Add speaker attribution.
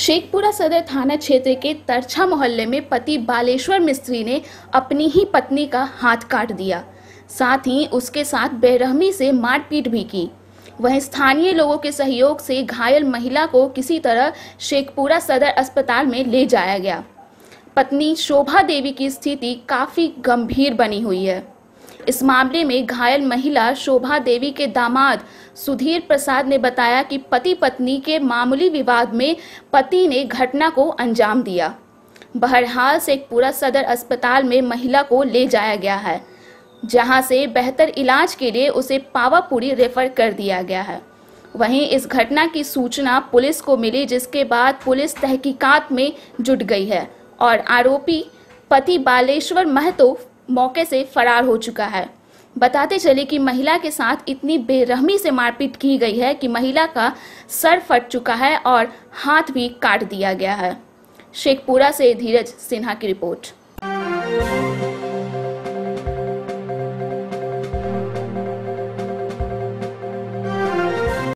Speaker 1: शेखपुरा सदर थाना क्षेत्र के तरछा मोहल्ले में पति बालेश्वर मिस्त्री ने अपनी ही पत्नी का हाथ काट दिया, साथ ही उसके साथ बेरहमी से मारपीट भी की। वहीं स्थानीय लोगों के सहयोग से घायल महिला को किसी तरह शेखपुरा सदर अस्पताल में ले जाया गया। पत्नी शोभा देवी की स्थिति काफी गंभीर बनी हुई है। इस मामले में घायल महिला शोभा देवी के दामाद सुधीर प्रसाद ने बताया कि पति पत्नी के मामूली विवाद में पति ने घटना को अंजाम दिया। बहरहाल शेखपुरा सदर अस्पताल में महिला को ले जाया गया है, जहां से बेहतर इलाज के लिए उसे पावापुरी रेफर कर दिया गया है। वहीं इस घटना की सूचना पुलिस को मिली, जिसके बाद पुलिस तहकीकात में जुट गई है और आरोपी पति बालेश्वर महतो मौके से फरार हो चुका है। बताते चले कि महिला के साथ इतनी बेरहमी से मारपीट की गई है कि महिला का सर फट चुका है और हाथ भी काट दिया गया है। शेखपुरा से धीरज सिन्हा की रिपोर्ट।